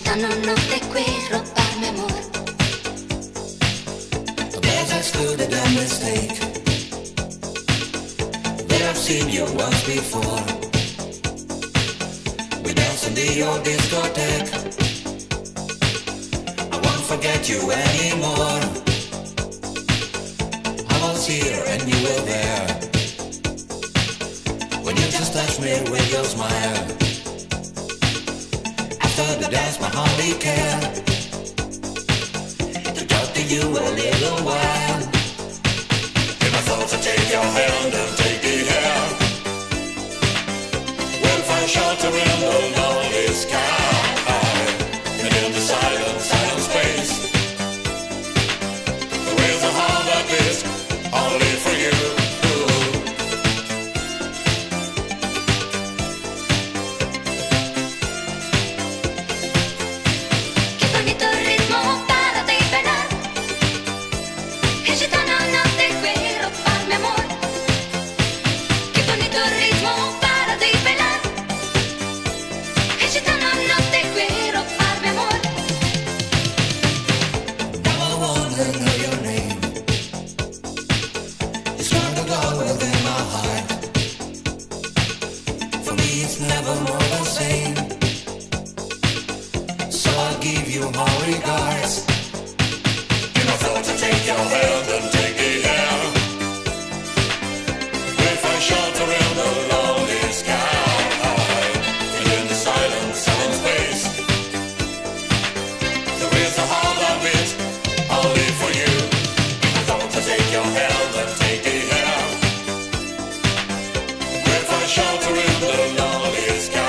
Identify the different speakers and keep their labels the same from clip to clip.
Speaker 1: gitano no te quiero robar mi amor.
Speaker 2: There's excluded a mistake. That I've seen you once before. We danced in the old discotheque. I won't forget you anymore. I was here and you were there. When you just touched me with your smile. After the dance my heart began to talk to you a little while. In my thoughts I take your hand and take it here. We'll find shelter in the lonely sky. And in the silent space there is a heart that beats only for you. Never more the same. So I'll give you my regards. In my thoughts I take your hand and take it here. We'll find shelter in the lonely sky. And in the silent space there is a heart that beats only for you. In my thoughts I take your hand and take it here. We'll find shelter in the lonely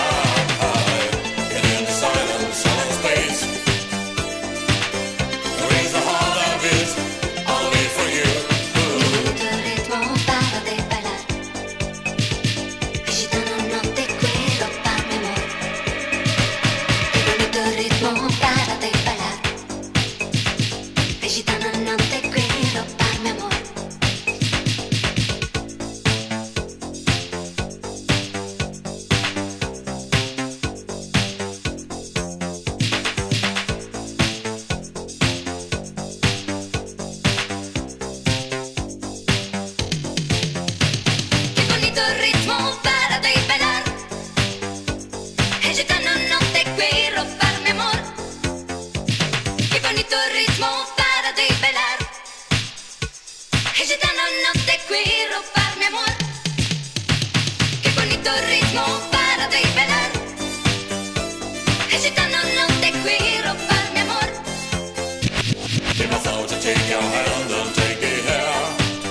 Speaker 2: take your hand and take it here.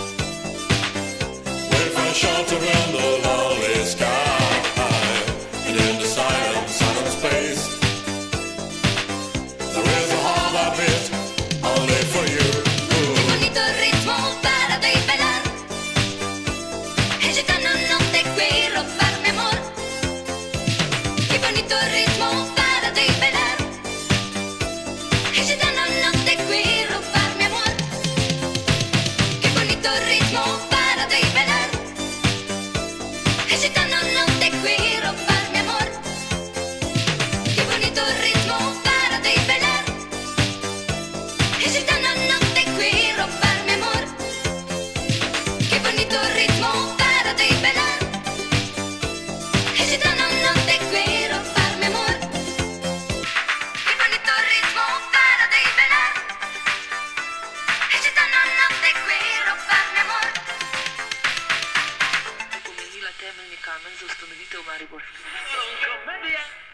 Speaker 2: We'll find shelter in the lonely sky. And in the silent space there is a heart that beats only for you.
Speaker 1: Qué bonito ritmo para de bailar. El gitano no te quiere robar mi amor. Qué bonito ritmo para de bailar. El gitano no te quiere robar mi amor. Qué bonito ritmo para de bailar. El gitano no te quiere robar mi amor. Qué bonito ritmo para de bailar. El gitano no te quiere robar mi amor. Qué bonito ritmo para de bailar. El gitano no te quiere robar mi amor. Qué bonito ritmo para de bailar. El gitano no te quiere robar mi amor.
Speaker 3: Pomenila temeljni kamen za ustanovitev Maribor.